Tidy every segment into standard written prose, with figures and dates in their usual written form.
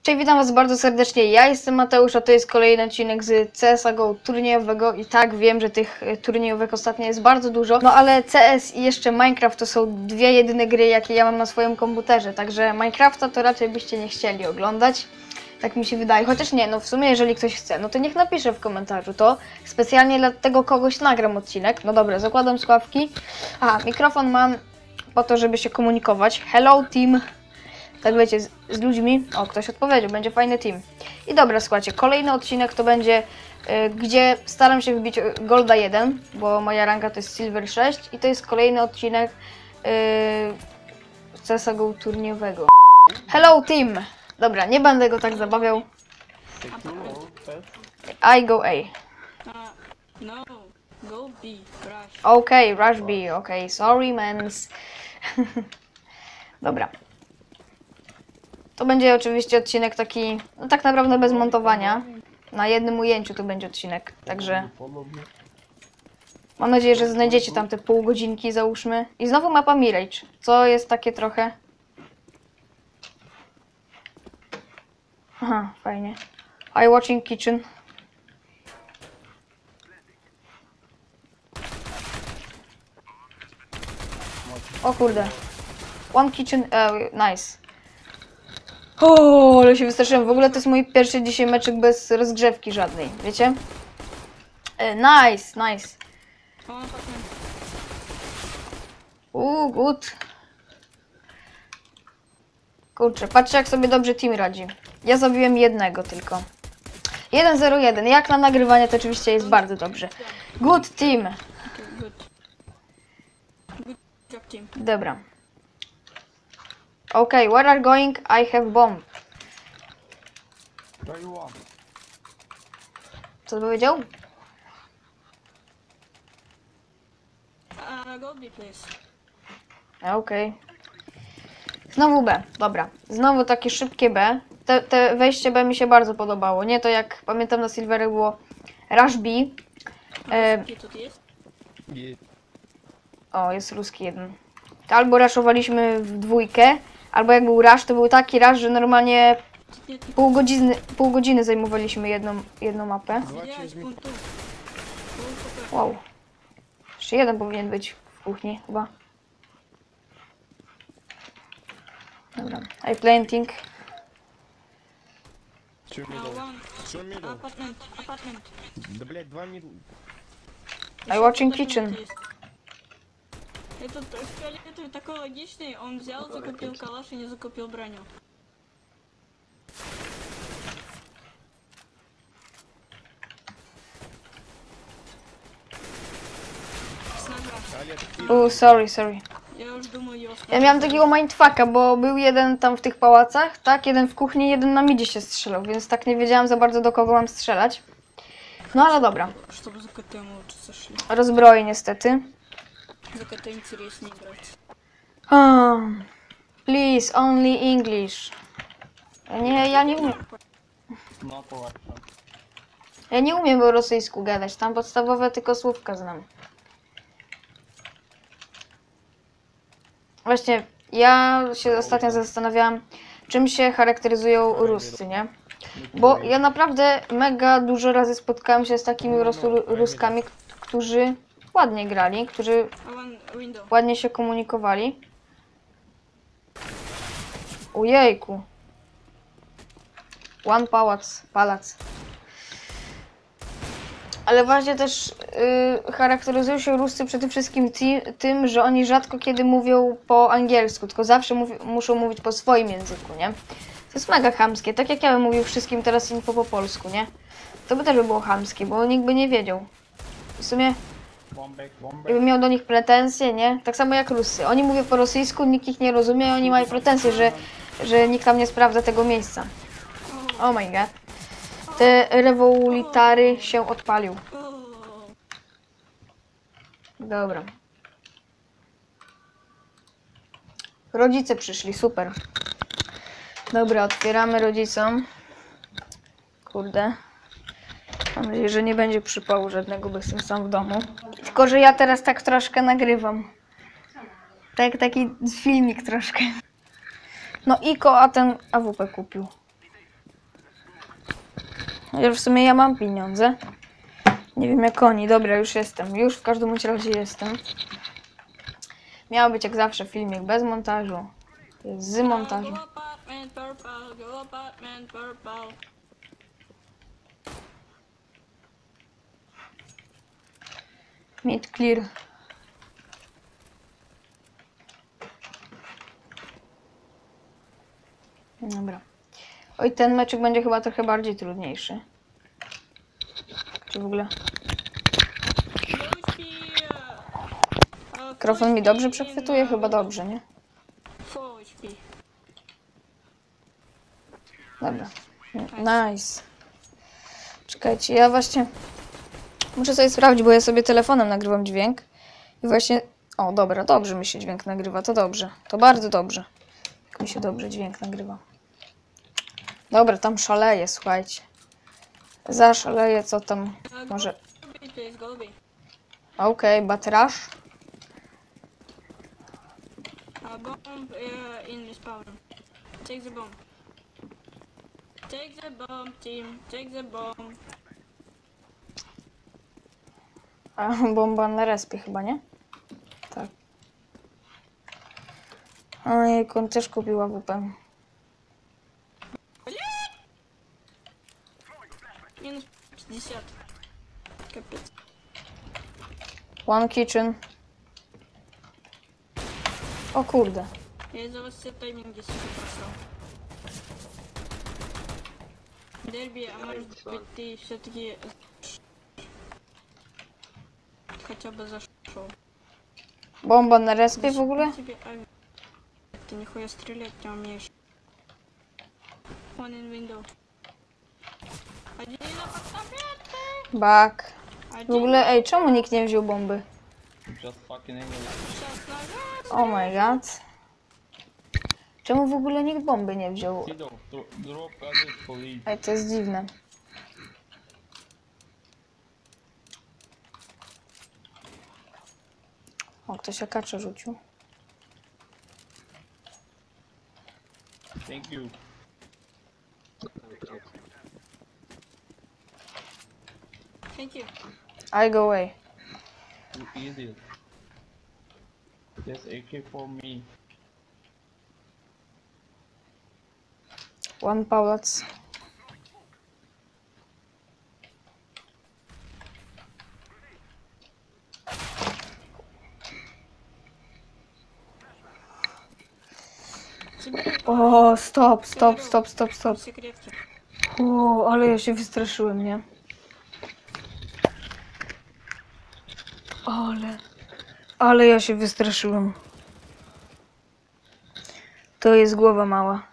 Cześć, witam was bardzo serdecznie, ja jestem Mateusz, a to jest kolejny odcinek z CSGO turniejowego i tak, wiem, że tych turniejówek ostatnio jest bardzo dużo, no ale CS i jeszcze Minecraft to są dwie jedyne gry, jakie ja mam na swoim komputerze, także Minecrafta to raczej byście nie chcieli oglądać, tak mi się wydaje, chociaż nie, no w sumie jeżeli ktoś chce, no to niech napisze w komentarzu, to specjalnie dla tego kogoś nagram odcinek. No dobra, zakładam słuchawki, mikrofon mam po to, żeby się komunikować. Hello team. Tak wiecie, z ludźmi. O, ktoś odpowiedział, będzie fajny team. I dobra, słuchajcie, kolejny odcinek to będzie, gdzie staram się wbić Golda 1, bo moja ranka to jest Silver 6 i to jest kolejny odcinek CSGO turniejowego. Hello team! Dobra, nie będę go tak zabawiał. I go A. No, go B, rush. Okej, rush B, okej, sorry mans. Dobra. To będzie oczywiście odcinek taki, no tak naprawdę bez montowania. Na jednym ujęciu to będzie odcinek, także mam nadzieję, że znajdziecie tam te pół godzinki, załóżmy. I znowu mapa Mirage, co jest takie trochę... Aha, fajnie. I watching kitchen. O kurde. One kitchen, nice. O, ale się wystraszyłem. W ogóle to jest mój pierwszy dzisiaj meczek bez rozgrzewki żadnej, wiecie? Nice, nice. Good. Kurczę, patrzcie jak sobie dobrze team radzi. Ja zabiłem jednego tylko. 1-0-1. Jak na nagrywanie to oczywiście jest bardzo dobrze. Good team. Good job, team. Dobra. Okay, where are going? I have bomb. Co powiedział? Go B, please. Okej. Znowu B, dobra. Znowu takie szybkie B. Te wejście B mi się bardzo podobało. Nie to jak pamiętam na Silverach było Rush B. Gdzie tu jest? O, jest ruski jeden. Albo rushowaliśmy w dwójkę, albo jak był rush, to był taki rush, że normalnie pół godziny zajmowaliśmy jedną mapę. Wow. Jeszcze jeden powinien być w kuchni chyba. Dobra. I planting. Apartment. Да, блядь, 2 минуты. I watching kitchen. Этот фиолетовый такой логичный, он взял, закупил калаш и не закупил броню. Sorry. Я już думаю, его Ja miałam takiego mindfucka, bo był jeden tam w tych pałacach, tak? Jeden w kuchni, jeden na midzie się strzelał, więc tak nie wiedziałam za bardzo do kogo mam strzelać. No ale dobra. Чтобы за КТ мы лучше сошли. Rozbroję niestety. За КТ интереснее играть. Please, only English. Ja nie umiem. Ja nie umiem po rosyjsku gadać, tam podstawowe tylko słówka znam. Właśnie, ja się ostatnio zastanawiałam, czym się charakteryzują Ruscy, nie? Bo ja naprawdę mega dużo razy spotkałam się z takimi Ruskami, którzy ładnie grali, którzy ładnie się komunikowali. Ojejku. One palac. Ale właśnie też charakteryzują się Ruscy przede wszystkim tym, że oni rzadko kiedy mówią po angielsku, tylko zawsze muszą mówić po swoim języku, nie? To jest mega chamskie, tak jak ja bym mówił wszystkim teraz info po polsku, nie? To by też było chamskie, bo nikt by nie wiedział. W sumie, jakbym miał do nich pretensje, nie? Tak samo jak Rusy. Oni mówią po rosyjsku, nikt ich nie rozumie, oni mają pretensje, że nikt tam nie sprawdza tego miejsca. Oh my god. Te rewolutary się odpalił. Dobra. Rodzice przyszli, super. Dobra, otwieramy rodzicom. Kurde. Mam nadzieję, że nie będzie przypału żadnego, bo jestem sam w domu. Tylko, że ja teraz tak troszkę nagrywam. Tak, taki filmik troszkę. No Iko, a ten AWP kupił. Ja w sumie ja mam pieniądze. Nie wiem jak oni. Dobra, już jestem. Już w każdym bądź razie jestem. Miał być jak zawsze filmik bez montażu. Jest z montażu. Go apartment purple, go apartment purple. Mid clear. Dobra. Oj, ten meczek będzie chyba trochę bardziej trudniejszy. Czy w ogóle... Mikrofon mi dobrze przechwytuje? Chyba dobrze, nie? Full HP. Dobra. Nice. Czekajcie, ja właśnie... Muszę sobie sprawdzić, bo ja sobie telefonem nagrywam dźwięk. I właśnie... O, dobra, dobrze mi się dźwięk nagrywa, to dobrze. To bardzo dobrze. Jak mi się dobrze dźwięk nagrywa. Dobra, tam szaleje, słuchajcie. Zaszaleje, co tam może... Please, go B. Okej, batraż. Bomb in respawn. Take the bomb. Take the bomb, team. Take the bomb. A, bomba na respie chyba, nie? Tak. Ojej, on też kupiła WP. Минус 50. Капец. One kitchen. O kurde. Я из-за вас все тайминги себе просрал. Дерби, а может быть ты все-таки хотя бы зашел? Bomba na respie w ogóle? Тебе ты нихуя стрелять не умеешь. One in window. Один на подставляты. Back. W Один ogóle, ej, czemu nikt nie wziął bomby? Just fucking English. сейчас назад. Oh my god. Czemu w ogóle nikt bomby nie wziął? Kiddo, drop gadget for lead. Ej, to jest dziwne. O, ktoś akacza rzucił. Thank you. Thank you. I go away. You idiot. There's AK for me. One Paulac. Собирай O, stop, stop, stop, stop, stop. секретки. O, ale ja się wystraszyłem, nie? Ale ja się wystraszyłem. To jest głowa mała.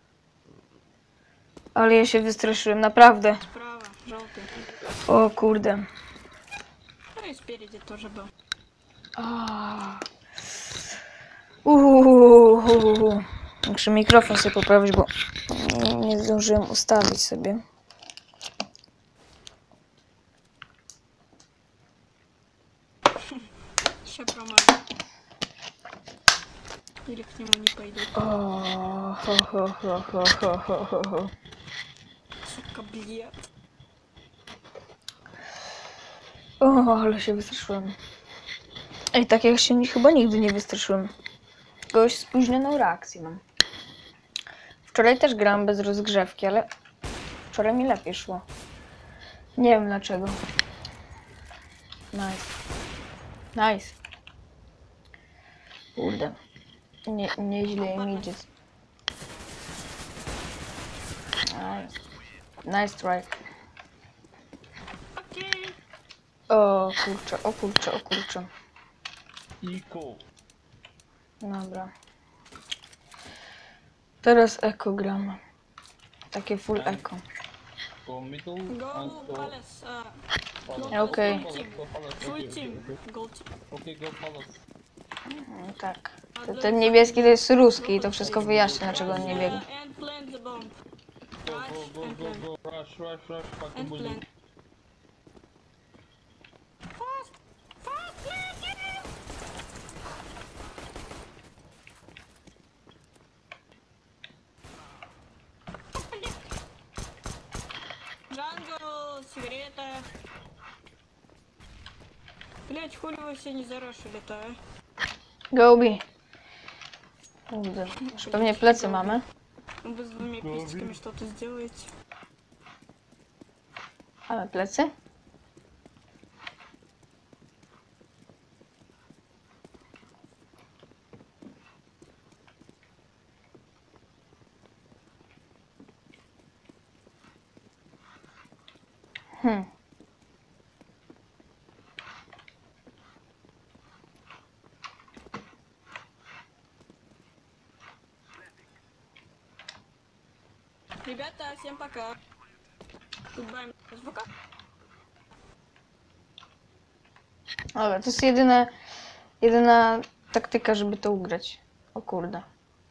Ale ja się wystraszyłem, naprawdę. Справа, желтый. O kurde. Ну и спереди тоже был. Muszę mikrofon sobie poprawić, bo nie zdążyłem ustawić sobie. Сейчас промажу. Или к нему не пойду. O, ho, ho, ho, ho, ho, ho, ho, ho. Сука, блядь. O, ale się wystraszyłem. Ej, tak jak się chyba nigdy nie wystraszyłem. Jakąś spóźnioną reakcję mam. Wczoraj też grałam bez rozgrzewki, ale wczoraj mi lepiej szło. Nie wiem dlaczego. Nice. Nice. Kurde. Nieźle im idzie. Nice. Nice strike. Окей. O kurczę, o kurczę, o kurczę. Eco. Dobra. Teraz eko gramy. Takie full eko. Go middle Go and go Palace. palace. Okej. Go palace, go palace. Full Okay, team. okay, okay. Gold team. Okay, go palace. No tak. Ten niebieski to jest ruski i to wszystko wyjaśnia, dlaczego on nie biegł. And plant the bomb. Go, Rush go, and go, plant. go, go. Rush, rush, rush. Fucking And bully. plant. Fast! Fast! Plant! Django! Блять, хули вы все не зарашили-то, а? Gobi. Kurde, już pewnie plecy mamy. Ну, вы с двумя Гоби. пистиками что-то сделаете. Mamy plecy? Hmm. Ребята, всем пока. Goodbye, пока. Dobra, to jest jedyna taktyka, żeby to ugrać. O kurde.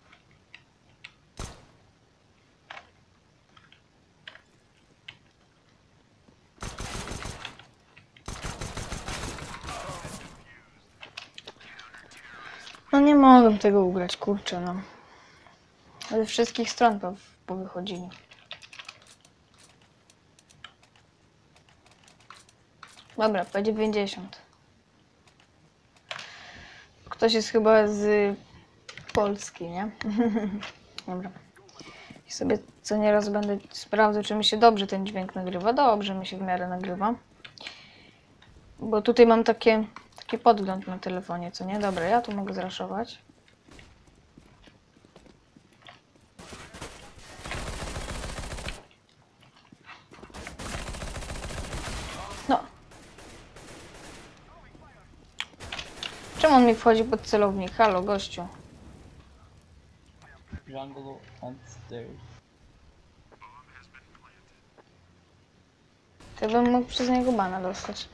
No nie mogę tego ugrać, kurczę no. Ze wszystkich stron powychodzili. Dobra, P90. Ktoś jest chyba z Polski, nie? Dobra. I sobie co nieraz będę sprawdzał, czy mi się dobrze ten dźwięk nagrywa. Dobrze mi się w miarę nagrywa. Bo tutaj mam taki podgląd na telefonie, co nie? Dobra, ja tu mogę zraszować. No. Czemu on mi wchodzi pod celownik? Halo, gościu. Jungle and stairs. To bym mógł przez niego bana dostać.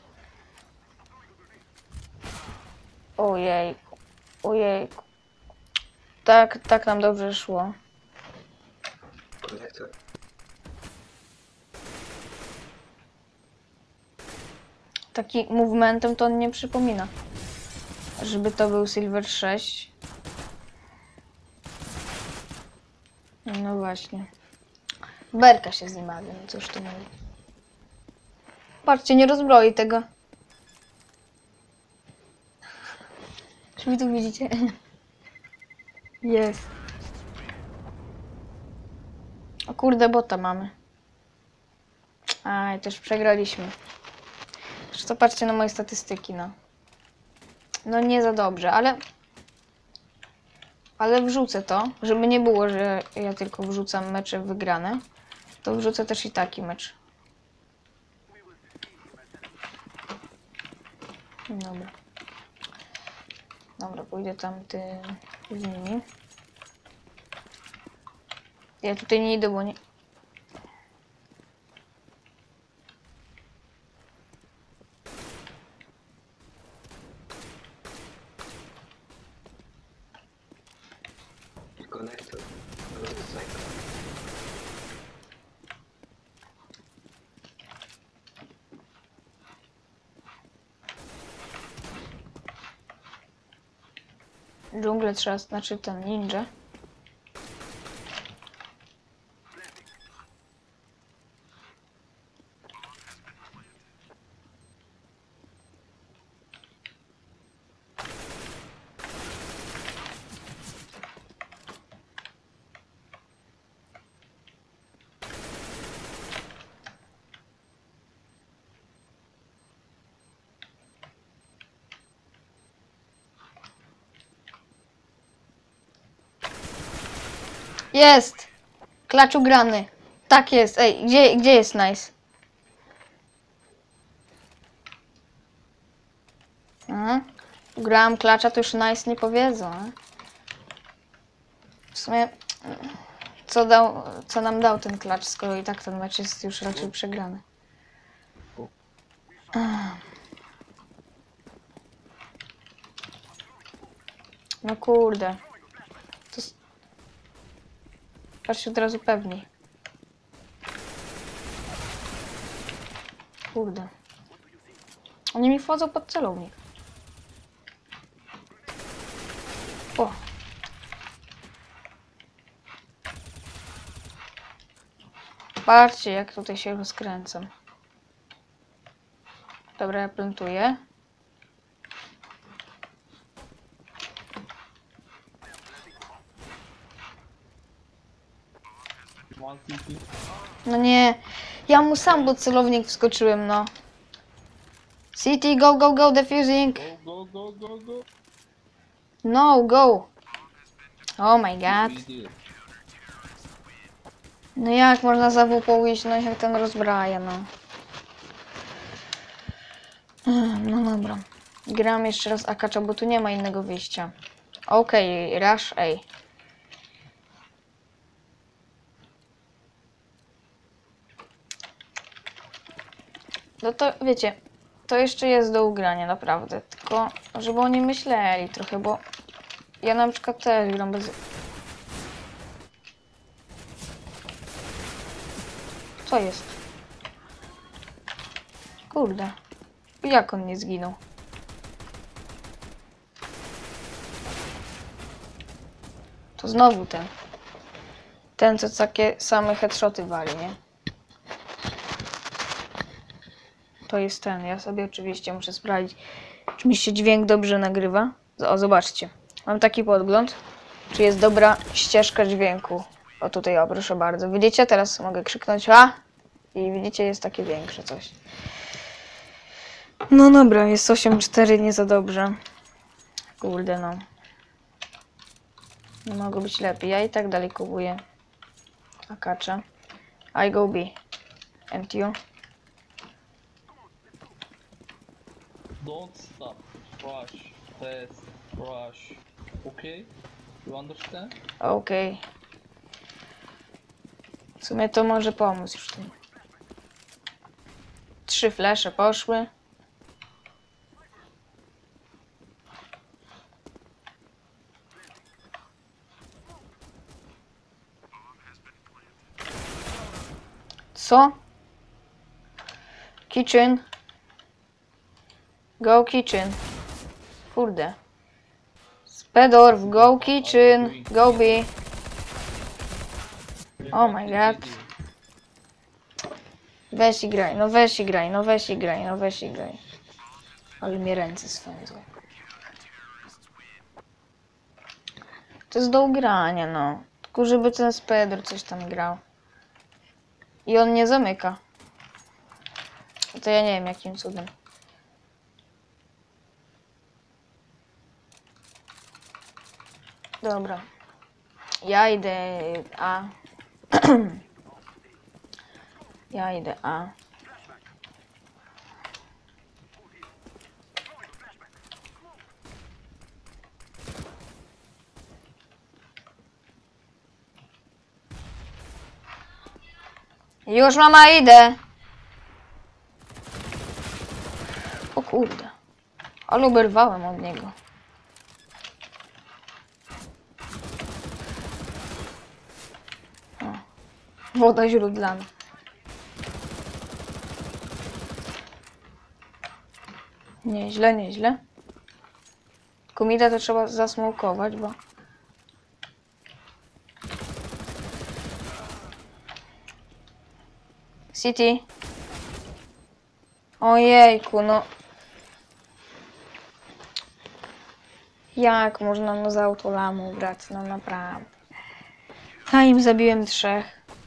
Ojejku. Ojejku. Tak nam dobrze szło. Konektor. Taki movementem to on nie przypomina. Żeby to był Silver 6. No właśnie. Berka się z nim bawi, no cóż tu mówi. Patrzcie, nie rozbroi tego. Czy wy tu widzicie? Jest. O kurde, bota mamy. Aj, też przegraliśmy. Zresztą patrzcie na moje statystyki, no. No nie za dobrze, ale wrzucę to, żeby nie było, że ja tylko wrzucam mecze wygrane. To wrzucę też i taki mecz. Dobra. Dobra, pójdę tam z nimi. Ja tutaj nie idę, bo nie... Konektor. Snajper. Dżunglę trzeba, znaczy ten ninja. Jest! Klacz ugrany. Tak jest. Ej, gdzie jest Nice? Aha. Ugrałam klacza, to już Nice nie powiedzą. A? W sumie... Co nam dał ten klacz, skoro i tak ten mecz jest już raczej przegrany. No kurde. To... Patrzcie od razu pewniej. Kurde. Oni mi wchodzą pod celownik. O. Patrzcie, jak tutaj się rozkręcam. Dobra, ja plantuję. One CT. No nie. Ja mu sam pod celownik wskoczyłem, no. City, go, go, go, defusing. Go, go, go, go, go. No, go. Oh my god. Easy. No jak można za WP iść, no jak ten rozbraja, no. No dobra. Gram jeszcze raz Akacza, bo tu nie ma innego wyjścia. Okej, rush A. No to wiecie, to jeszcze jest do ugrania, naprawdę. Tylko, żeby oni myśleli trochę, bo ja na przykład też gram bez... Co jest? Kurde. Jak on nie zginął? To znowu ten. Ten, co takie same headshoty wali, nie? To jest ten. Ja sobie oczywiście muszę sprawdzić, czy mi się dźwięk dobrze nagrywa. O, zobaczcie. Mam taki podgląd, czy jest dobra ścieżka dźwięku. O, tutaj, o, proszę bardzo. Widzicie? Teraz mogę krzyknąć A i widzicie, jest takie większe coś. No dobra, jest 8-4, nie za dobrze. Kurde, no. Nie mogło być lepiej. Ja i tak dalej kupuję Akacza. I go B. And you? Don't stop. Rush. Fast. Rush. Okay? You understand? Okej. W sumie to może pomóc już tym. 3 flesze poszły. Co? Kitchen. Go kitchen. Kurde. Spedorf, go kitchen. Go B. Oh my god. Weź i graj, no weź i graj, no weź i graj, no weź i graj. Ale mnie ręce swędzą. To jest do ugrania, no. Tylko żeby ten Spedor coś tam grał. I on nie zamyka. To ja nie wiem jakim cudem. Dobra. Ja idę A. Ja idę A. Już mama idę. O kurde. Ale oberwałem od niego. O. Woda źródlana. Nieźle, nieźle. Komida to trzeba zasmokować, bo... City. Ojejku, no. Jak można no z autolamu grać, no naprawdę. Ja im zabiłem 3.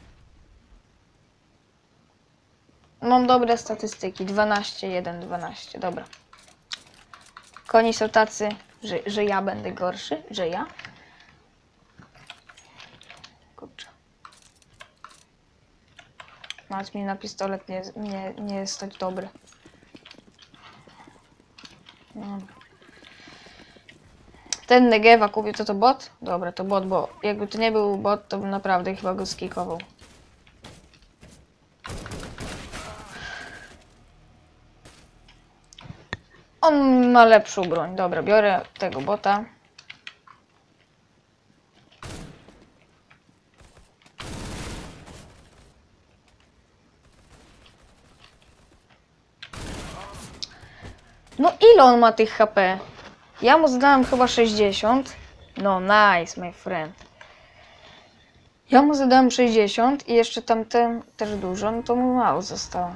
Mam dobre statystyki. 12, 1, 12. Dobra. Koni są tacy, że ja będę gorszy. Że ja? Kurczę. Mać mi na pistolet nie jest stać dobry. No. Ten Negewa kupił, to bot? Dobra, to bot, bo jakby to nie był bot, to bym naprawdę chyba go skikował. On ma lepszą broń. Dobra, biorę tego bota. No ile on ma tych HP? Ja mu zadałem chyba 60. No nice, my friend. Ja mu zadałem 60 i jeszcze tamten też dużo, no to mu mało zostało.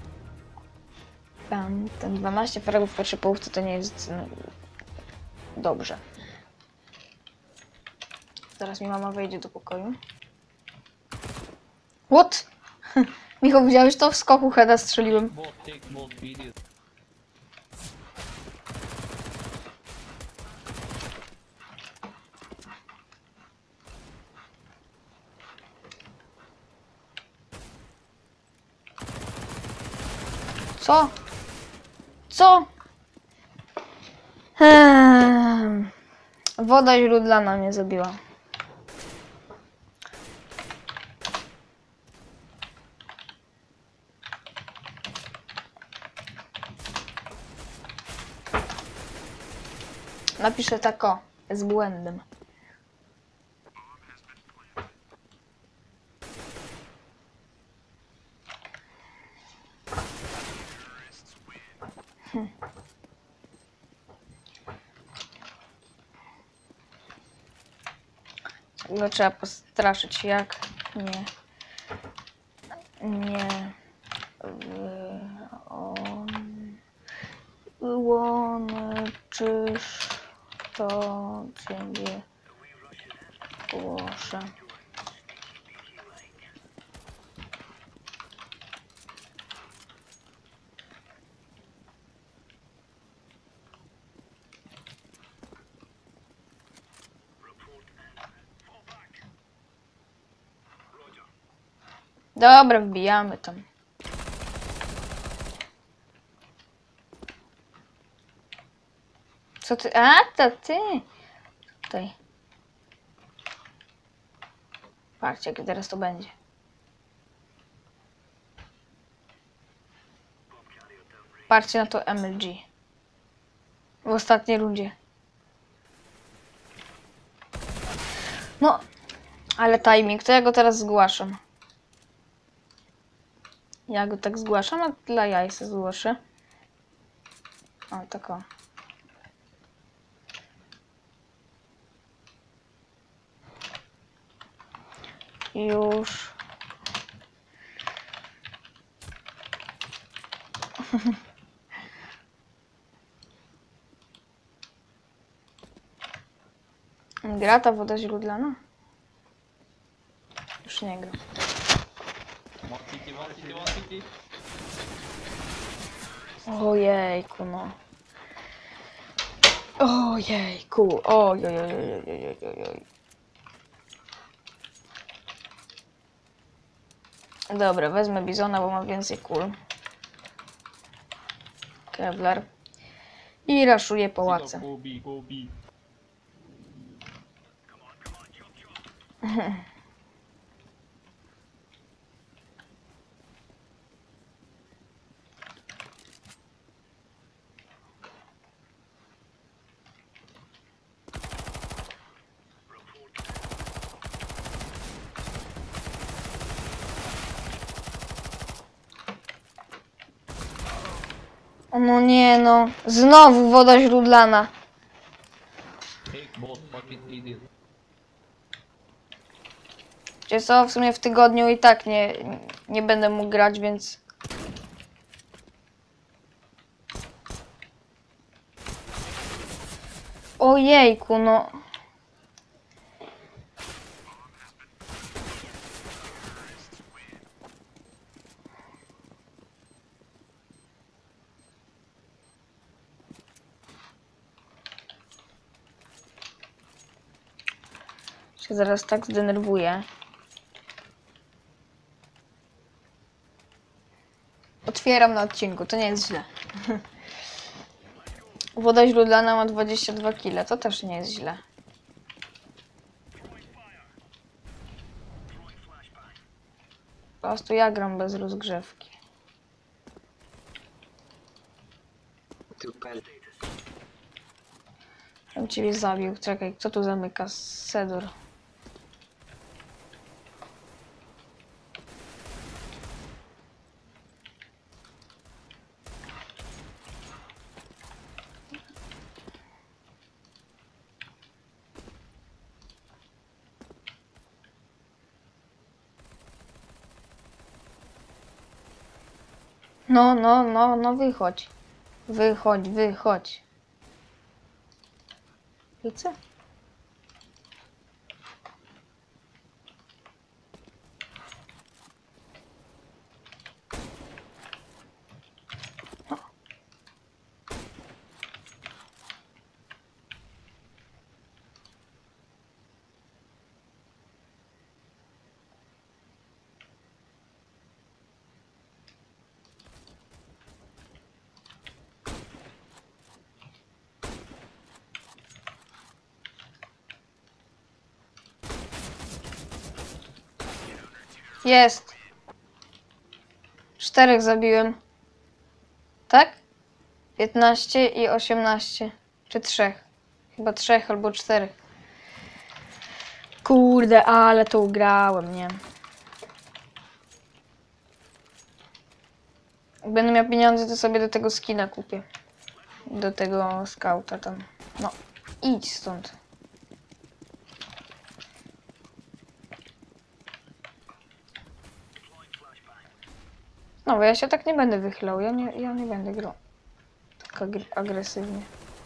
Ten 12 fragów w pierwszej połówce to nie jest dobrze. Zaraz mi mama wejdzie do pokoju. What? Michał, widziałeś to? W skoku heada strzeliłem. Take both videos. Co? Co? Woda źródlana mnie zabiła. Napiszę tak o, z błędem. Ciągle trzeba postraszyć, jak nie wyłączysz, to ciebie głoszę. Dobra, wbijamy tam. Co ty? A, to ty! Tutaj. Patrzcie, jak teraz to będzie. Patrzcie na to MLG. W ostatniej rundzie. No, ale timing, to ja go teraz zgłaszam. Ja go tak zgłaszam, a dla jaj se zgłoszę. O, tak o. Już. Gra ta woda źródlana? Już nie gra. One city. Ojejku, no. Ojejku, ojojojojojojojoj. Dobra, wezmę bizona, bo ma więcej kul. Kevlar. I raszuję pałace. Go B. O no nie no, znowu woda źródlana. Take both fucking idiot. Wiecie co, w sumie w tygodniu i tak nie będę mógł grać, więc... Ojejku, no. Się zaraz tak zdenerwuję. Otwieram na odcinku, to nie jest źle. Woda źródlana ma 22 kg, to też nie jest źle. Po prostu ja gram bez rozgrzewki. Ja bym ciebie zabił. Czekaj, kto tu zamyka? Sedor. No, wychodź. Wychodź. I co? Jest. 4 zabiłem. Tak? 15 i 18. Czy 3? Chyba 3 albo 4. Kurde, ale to ugrałem, nie? Jak będę miał pieniądze, to sobie do tego skina kupię. Do tego skauta tam. No, idź stąd. No, bo ja się tak nie będę wychylał. Ja nie będę grał tak agresywnie.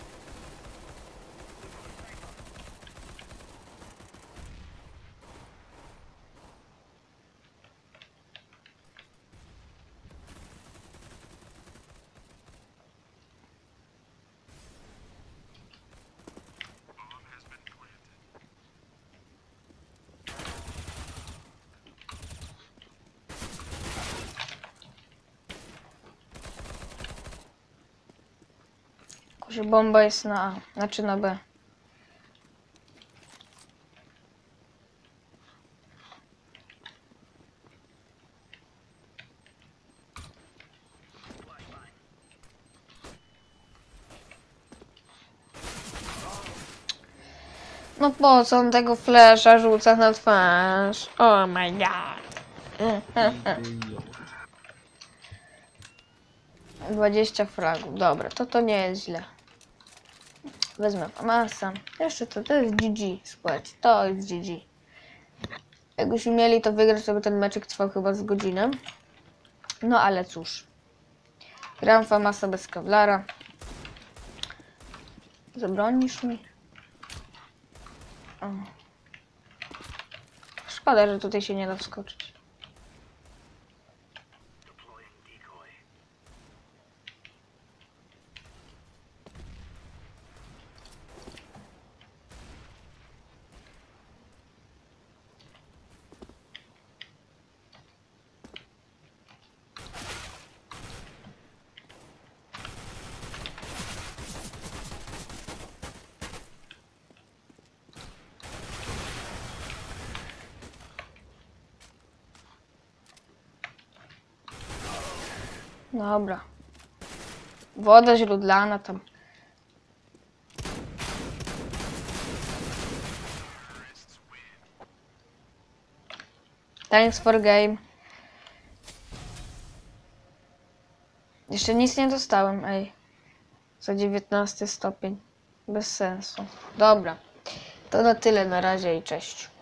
Że bomba jest na A, znaczy na B. No po co on tego flasha rzuca na twarz? Oh my god. 20 fragów, dobra, to nie jest źle. Wezmę Famasa. Jeszcze to jest GG, słuchajcie, to jest GG. Jakbyśmy mieli to wygrać, to by ten meczek trwał chyba z godzinę. No ale cóż. Gram Famasa bez Kevlara. Zabronisz mi? O. Szkoda, że tutaj się nie da wskoczyć. Dobra. Woda źródlana tam. Thanks for game. Jeszcze nic nie dostałem, ej. Za 19 stopień. Bez sensu. Dobra. To na tyle na razie i cześć.